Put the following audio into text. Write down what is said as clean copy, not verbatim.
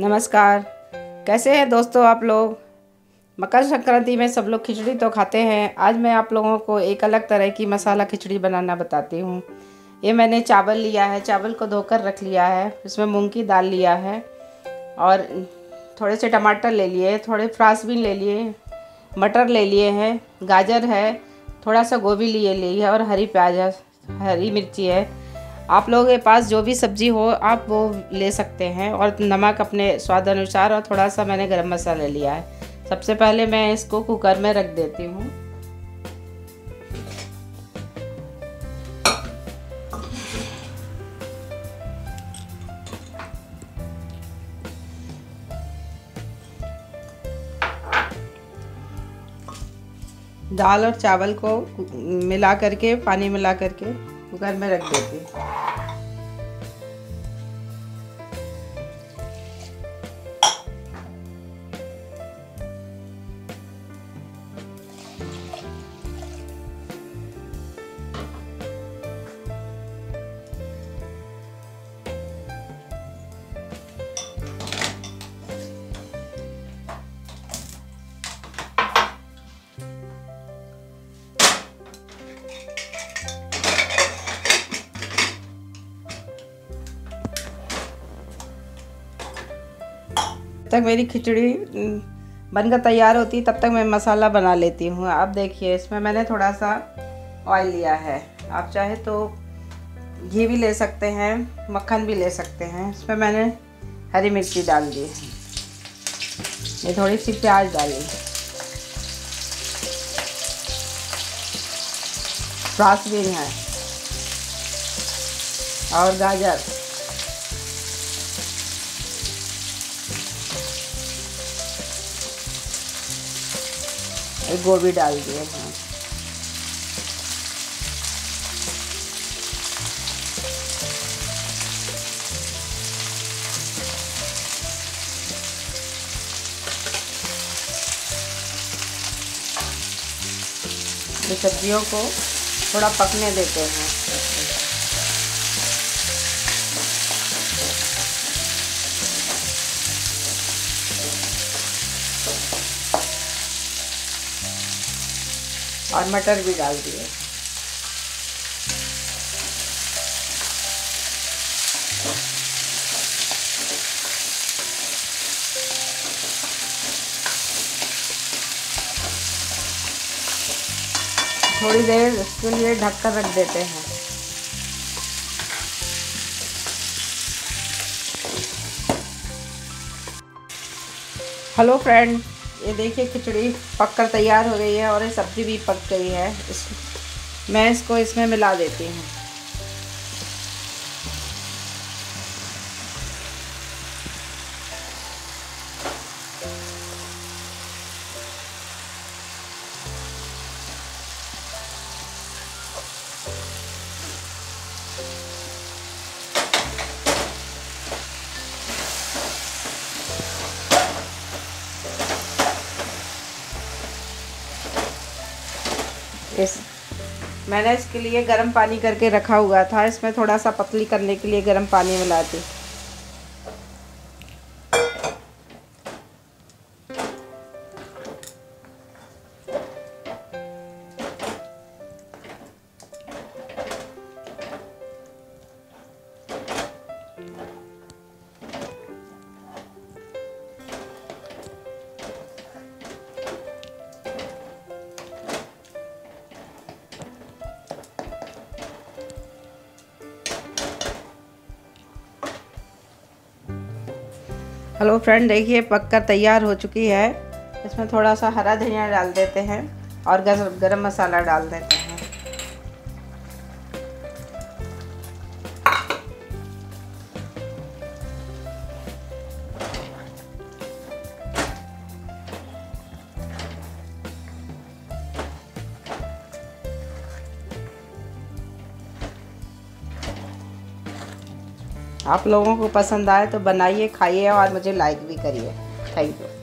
नमस्कार। कैसे हैं दोस्तों आप लोग। मकर संक्रांति में सब लोग खिचड़ी तो खाते हैं। आज मैं आप लोगों को एक अलग तरह की मसाला खिचड़ी बनाना बताती हूँ। ये मैंने चावल लिया है, चावल को धोकर रख लिया है। इसमें मूंग की दाल लिया है और थोड़े से टमाटर ले लिए, थोड़े फ्रांसबीन ले लिए, मटर ले लिए हैं, गाजर है, थोड़ा सा गोभी ले है और हरी प्याज है, हरी मिर्ची है। आप लोगों के पास जो भी सब्ज़ी हो आप वो ले सकते हैं। और नमक अपने स्वाद अनुसार और थोड़ा सा मैंने गरम मसाला लिया है। सबसे पहले मैं इसको कुकर में रख देती हूँ। दाल और चावल को मिला करके, पानी मिला करके कुकर में रख देती हूँ। तक मेरी खिचड़ी बनकर तैयार होती तब तक मैं मसाला बना लेती हूँ। अब देखिए इसमें मैंने थोड़ा सा ऑयल लिया है। आप चाहे तो घी भी ले सकते हैं, मक्खन भी ले सकते हैं। इसमें मैंने हरी मिर्ची डाल दी, ये थोड़ी सी प्याज डाली, फ्रांसबीन है और गाजर, एक गोभी डाल दिए हैं। ये सब्जियों को थोड़ा पकने देते हैं। और मटर भी डाल दिए। थोड़ी देर इसके लिए ढककर रख देते हैं। हेलो फ्रेंड, ये देखिए खिचड़ी पककर तैयार हो गई है और ये सब्ज़ी भी पक गई है। मैं इसको इसमें मिला देती हूँ। मैंने इसके लिए गर्म पानी करके रखा हुआ था। इसमें थोड़ा सा पतली करने के लिए गर्म पानी मिलाती। हेलो फ्रेंड, देखिए पककर तैयार हो चुकी है। इसमें थोड़ा सा हरा धनिया डाल देते हैं और गरम मसाला डाल देते हैं। आप लोगों को पसंद आए तो बनाइए, खाइए और मुझे लाइक भी करिए। Thank you.